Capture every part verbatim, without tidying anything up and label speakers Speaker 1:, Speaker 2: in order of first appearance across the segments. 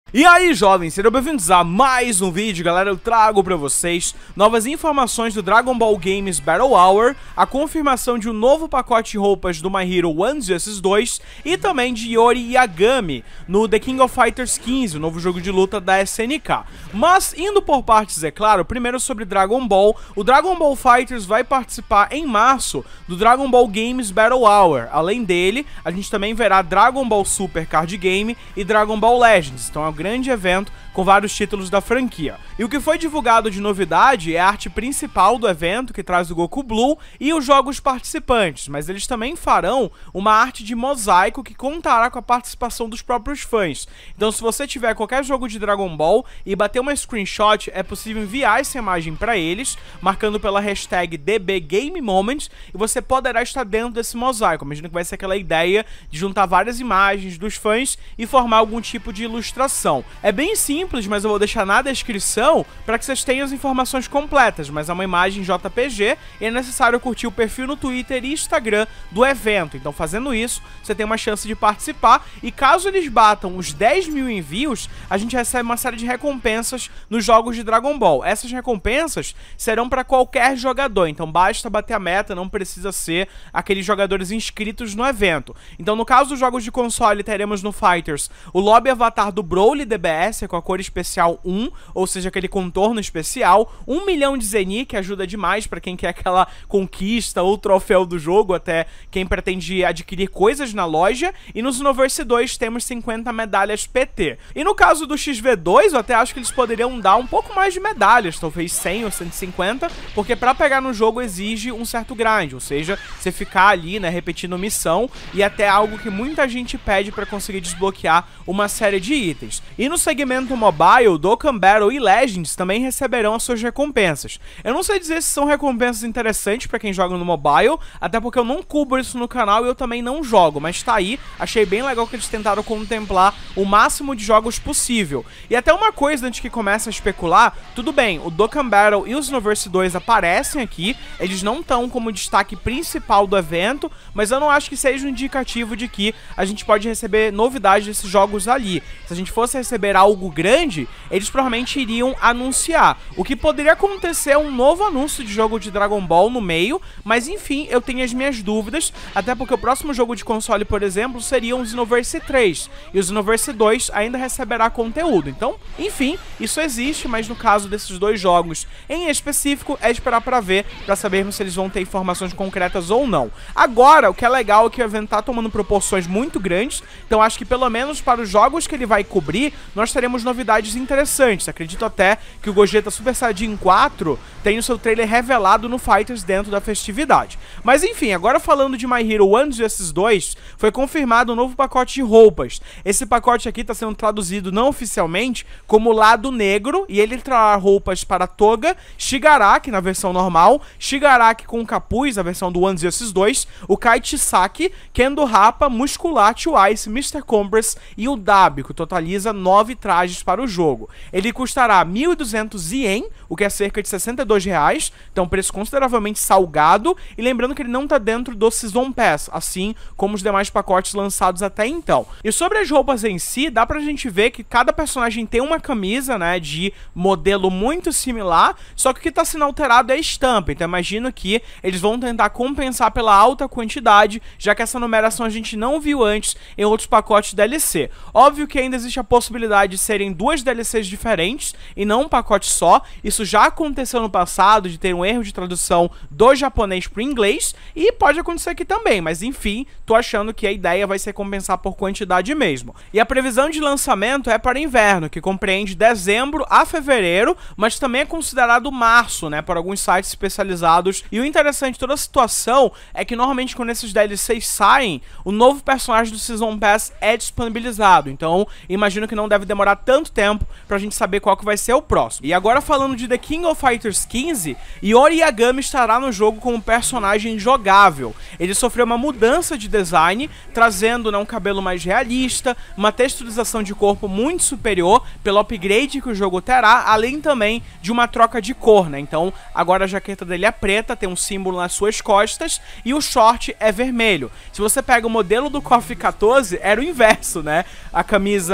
Speaker 1: E aí, jovens, sejam bem-vindos a mais um vídeo, galera. Eu trago pra vocês novas informações do Dragon Ball Games Battle Hour, a confirmação de um novo pacote de roupas do My Hero One Justice dois e também de Yori Yagami no The King of Fighters quinze, o novo jogo de luta da S N K. Mas, indo por partes, é claro, primeiro sobre Dragon Ball. O Dragon Ball FighterZ vai participar em março do Dragon Ball Games Battle Hour. Além dele, a gente também verá Dragon Ball Super Card Game e Dragon Ball Legends. Então é um grande evento com vários títulos da franquia. E o que foi divulgado de novidade é a arte principal do evento, que traz o Goku Blue, e os jogos participantes, mas eles também farão uma arte de mosaico que contará com a participação dos próprios fãs. Então, se você tiver qualquer jogo de Dragon Ball e bater uma screenshot, é possível enviar essa imagem para eles, marcando pela hashtag D B Game Moment, e você poderá estar dentro desse mosaico. Imagina que vai ser aquela ideia de juntar várias imagens dos fãs e formar algum tipo de ilustração. É bem simples, mas eu vou deixar na descrição para que vocês tenham as informações completas, mas é uma imagem J P G e é necessário curtir o perfil no Twitter e Instagram do evento. Então, fazendo isso, você tem uma chance de participar, e caso eles batam os dez mil envios, a gente recebe uma série de recompensas nos jogos de Dragon Ball. Essas recompensas serão para qualquer jogador, então basta bater a meta, não precisa ser aqueles jogadores inscritos no evento. Então, no caso dos jogos de console, teremos no Fighters o Lobby Avatar do Broly D B S com a cor especial um, ou seja, aquele contorno especial, um milhão de Zeni, que ajuda demais para quem quer aquela conquista ou troféu do jogo, até quem pretende adquirir coisas na loja, e no Xenoverse dois temos cinquenta medalhas P T. E no caso do X V dois, eu até acho que eles poderiam dar um pouco mais de medalhas, talvez cem ou cento e cinquenta, porque para pegar no jogo exige um certo grind, ou seja, você ficar ali, né, repetindo missão, e até algo que muita gente pede para conseguir desbloquear uma série de itens. E no segmento mobile, Dokkan Battle e Legends também receberão as suas recompensas. Eu não sei dizer se são recompensas interessantes para quem joga no mobile, até porque eu não cubro isso no canal e eu também não jogo, mas tá aí, achei bem legal que eles tentaram contemplar o máximo de jogos possível. E até uma coisa, antes que comece a especular, tudo bem, o Dokkan Battle e o Xenoverse dois aparecem aqui, eles não estão como destaque principal do evento, mas eu não acho que seja um indicativo de que a gente pode receber novidades desses jogos ali. Se a gente fosse receber algo grande, eles provavelmente iriam anunciar. O que poderia acontecer é um novo anúncio de jogo de Dragon Ball no meio, mas enfim, eu tenho as minhas dúvidas, até porque o próximo jogo de console, por exemplo, seria o Xenoverse três, e o Xenoverse dois ainda receberá conteúdo. Então, enfim, isso existe, mas no caso desses dois jogos em específico, é esperar pra ver, pra sabermos se eles vão ter informações concretas ou não. Agora, o que é legal é que o evento tá tomando proporções muito grandes, então acho que pelo menos para os jogos que ele vai cobrir, nós teremos novidades interessantes. Acredito até que o Gogeta Super Saiyajin quatro tem o seu trailer revelado no Fighters dentro da festividade. Mas enfim, agora falando de My Hero One Justice dois, foi confirmado um novo pacote de roupas. Esse pacote aqui está sendo traduzido não oficialmente como Lado Negro, e ele trará roupas para Toga, Shigaraki na versão normal, Shigaraki com capuz, a versão do One Justice dois, o Kai Chisaki, Kendo Rappa, Musculate, o Ice, mister Compress e o Dabi, que totaliza nove trajes para o jogo. Ele custará mil e duzentos ien, o que é cerca de sessenta e dois reais, então preço consideravelmente salgado, e lembrando que ele não está dentro do Season Pass, assim como os demais pacotes lançados até então. E sobre as roupas em si, dá pra gente ver que cada personagem tem uma camisa, né, de modelo muito similar, só que o que está sendo alterado é a estampa, então imagino que eles vão tentar compensar pela alta quantidade, já que essa numeração a gente não viu antes em outros pacotes D L C. Óbvio que ainda existe a possibilidade de serem duas D L Cs diferentes e não um pacote só. Isso já aconteceu no passado, de ter um erro de tradução do japonês para o inglês, e pode acontecer aqui também, mas enfim, tô achando que a ideia vai ser compensar por quantidade mesmo. E a previsão de lançamento é para inverno, que compreende dezembro a fevereiro, mas também é considerado março, né, por alguns sites especializados. E o interessante de toda a situação é que normalmente quando esses D L Cs saem, o novo personagem do Season Pass é disponibilizado, então imagino que não deve demorar tanto tempo pra gente saber qual que vai ser o próximo. E agora falando de The King of Fighters quinze, Yori Yagami estará no jogo como personagem jogável. Ele sofreu uma mudança de design, trazendo, né, um cabelo mais realista, uma texturização de corpo muito superior pelo upgrade que o jogo terá, além também de uma troca de cor, né? Então agora a jaqueta dele é preta, tem um símbolo nas suas costas, e o short é vermelho. Se você pega o modelo do KOF quatorze, era o inverso, né? A camisa vermelha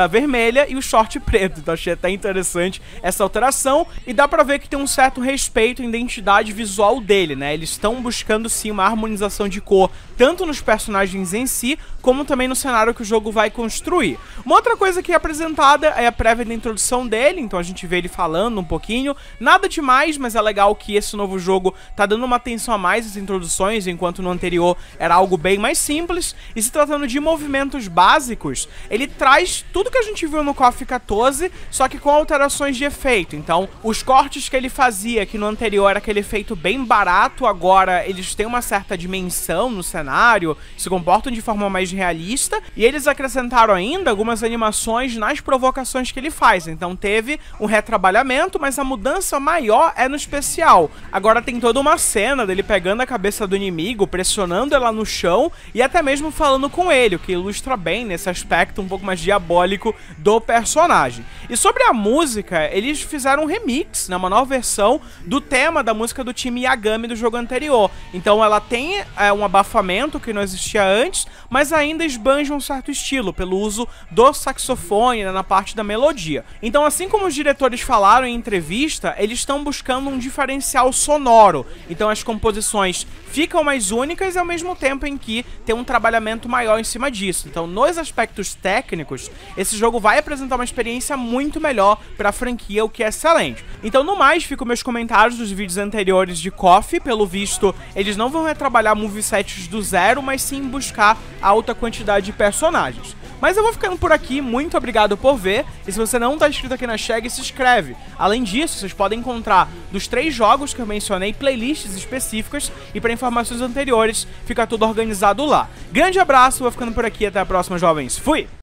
Speaker 1: vermelha e o short preto. Então achei até interessante essa alteração e dá pra ver que tem um certo respeito à identidade visual dele, né? Eles estão buscando sim uma harmonização de cor, tanto nos personagens em si, como também no cenário que o jogo vai construir. Uma outra coisa que é apresentada é a prévia da introdução dele, então a gente vê ele falando um pouquinho, nada demais, mas é legal que esse novo jogo tá dando uma atenção a mais às introduções, enquanto no anterior era algo bem mais simples, e se tratando de movimentos básicos, ele traz tudo que a gente viu no K O F quatorze, só que com alterações de efeito. Então, os cortes que ele fazia, que no anterior era aquele efeito bem barato, agora eles têm uma certa dimensão no cenário, se comportam de forma mais realista, e eles acrescentaram ainda algumas animações nas provocações que ele faz. Então teve um retrabalhamento, mas a mudança maior é no especial. Agora tem toda uma cena dele pegando a cabeça do inimigo, pressionando ela no chão e até mesmo falando com ele, o que ilustra bem nesse aspecto um pouco mais diabólico do personagem. E sobre a música, eles fizeram um remix, né, uma nova versão do tema da música do time Yagami do jogo anterior. Então ela tem é, um abafamento que não existia antes, mas ainda esbanja um certo estilo, pelo uso do saxofone, né, na parte da melodia. Então, assim como os diretores falaram em entrevista, eles estão buscando um diferencial sonoro. Então as composições ficam mais únicas e ao mesmo tempo em que tem um trabalhamento maior em cima disso. Então, nos aspectos técnicos, esse jogo vai apresentar uma experiência muito melhor para a franquia, o que é excelente. Então, no mais, ficam meus comentários dos vídeos anteriores de K O F. Pelo visto, eles não vão retrabalhar movesets do zero, mas sim buscar alta quantidade de personagens. Mas eu vou ficando por aqui, muito obrigado por ver, e se você não está inscrito aqui na Chegg, se inscreve. Além disso, vocês podem encontrar dos três jogos que eu mencionei, playlists específicas, e para informações anteriores, fica tudo organizado lá. Grande abraço, vou ficando por aqui, até a próxima, jovens. Fui!